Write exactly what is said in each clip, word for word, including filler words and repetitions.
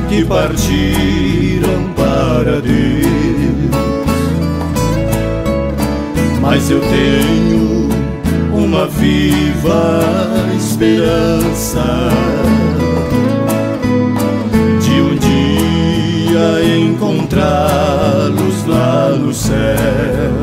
que partiram para Deus. Mas eu tenho uma viva esperança de um dia encontrá-los lá no céu.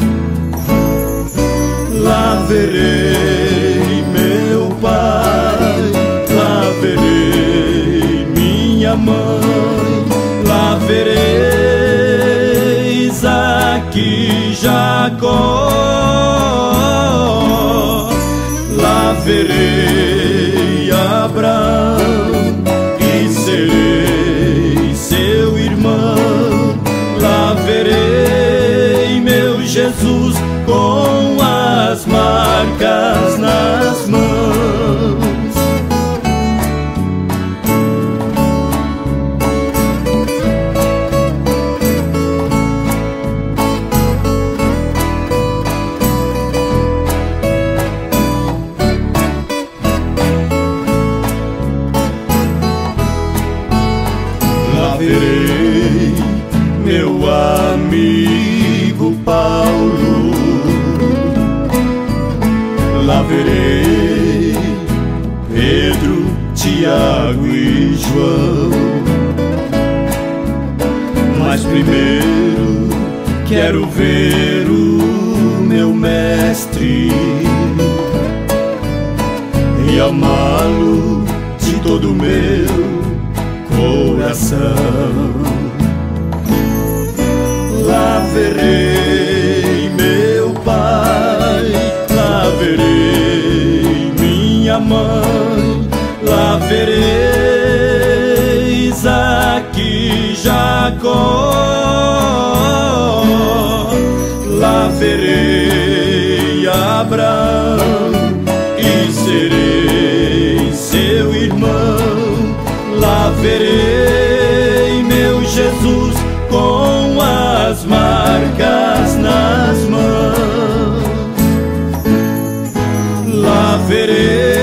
Lá verei meu pai, lá verei minha mãe, lá verei Isaque e Jacó, lá verei Abraão e serei seu irmão, lá verei meu Jesus com as marcas nas mãos. Lá verei meu amigo Paulo, lá verei Pedro, Tiago e João. Mas primeiro quero ver o meu mestre e amá-lo de todo o meu coração. Lá verei meu pai, lá verei minha mãe, lá verei Isaque e Jacó, lá verei Abraão e serei seu irmão, lá verei meu Jesus com as marcas nas mãos. Lá verei